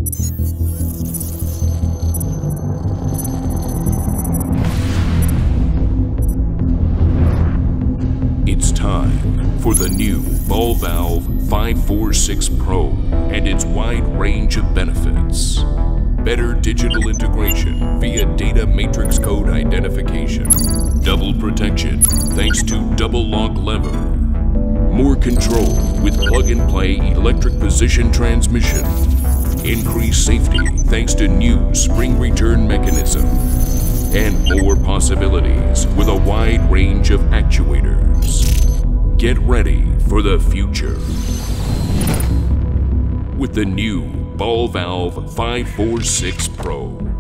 It's time for the new Ball Valve 546 Pro and its wide range of benefits. Better digital integration via data matrix code identification. Double protection thanks to double lock lever. More control with plug-and-play electric position transmission. Increased safety thanks to new spring return mechanism. And more possibilities with a wide range of actuators. Get ready for the future with the new Ball Valve 546 Pro.